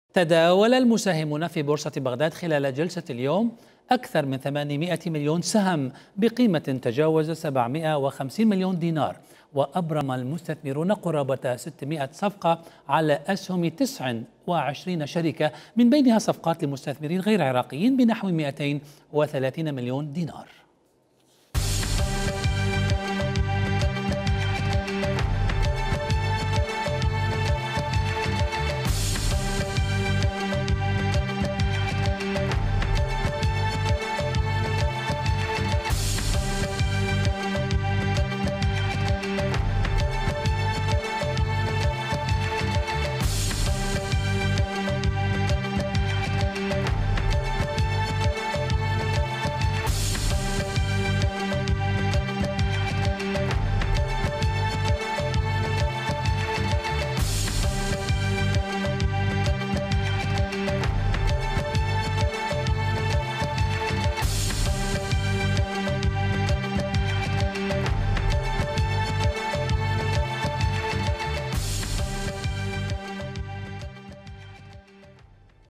تداول المساهمون في بورصة بغداد خلال جلسة اليوم أكثر من 800 مليون سهم بقيمة تجاوز 750 مليون دينار، وأبرم المستثمرون قرابة 600 صفقة على أسهم 29 شركة، من بينها صفقات لمستثمرين غير عراقيين بنحو 230 مليون دينار.